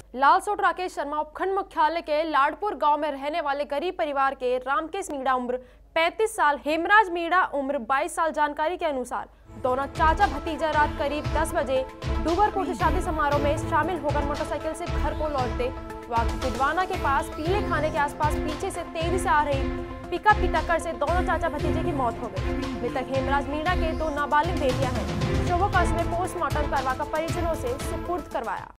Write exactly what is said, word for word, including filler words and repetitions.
लालसोट राकेश शर्मा उपखंड मुख्यालय के लाडपुर गांव में रहने वाले गरीब परिवार के रामकेश मीणा उम्र पैंतीस साल, हेमराज मीणा उम्र बाईस साल। जानकारी के अनुसार दोनों चाचा भतीजा रात करीब दस बजे डूबरपुर के शादी समारोह में शामिल होकर मोटरसाइकिल से घर को लौटते वक्त गुजवाना के पास पीले खाने के आसपास पीछे से तेजी से आ रही पिकअप की टक्कर से दोनों चाचा भतीजे की मौत हो गई। मृतक हेमराज मीणा के दो नाबालिग बेटियां हैं। शवों का पोस्टमार्टम करवाकर परिजनों से सुपुर्द करवाया।